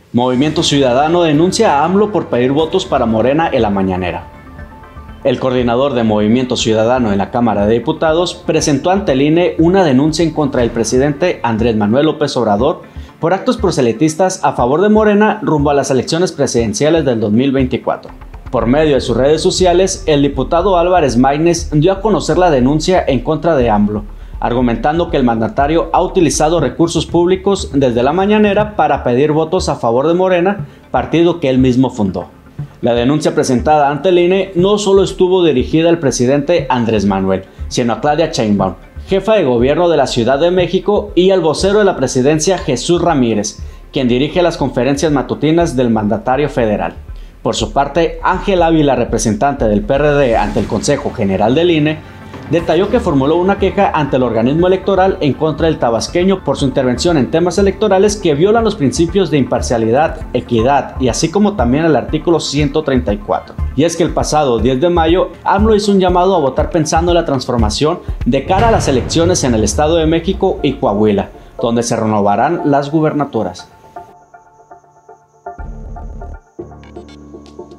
Movimiento Ciudadano denuncia a AMLO por pedir votos para Morena en la mañanera. El coordinador de Movimiento Ciudadano en la Cámara de Diputados presentó ante el INE una denuncia en contra del presidente Andrés Manuel López Obrador por actos proselitistas a favor de Morena rumbo a las elecciones presidenciales del 2024. Por medio de sus redes sociales, el diputado Álvarez Maínez dio a conocer la denuncia en contra de AMLO, argumentando que el mandatario ha utilizado recursos públicos desde la mañanera para pedir votos a favor de Morena, partido que él mismo fundó. La denuncia presentada ante el INE no solo estuvo dirigida al presidente Andrés Manuel, sino a Claudia Sheinbaum, jefa de gobierno de la Ciudad de México, y al vocero de la presidencia Jesús Ramírez, quien dirige las conferencias matutinas del mandatario federal. Por su parte, Ángel Ávila, representante del PRD ante el Consejo General del INE, detalló que formuló una queja ante el organismo electoral en contra del tabasqueño por su intervención en temas electorales que violan los principios de imparcialidad, equidad y así como también el artículo 134. Y es que el pasado 10 de mayo, AMLO hizo un llamado a votar pensando en la transformación de cara a las elecciones en el Estado de México y Coahuila, donde se renovarán las gubernaturas.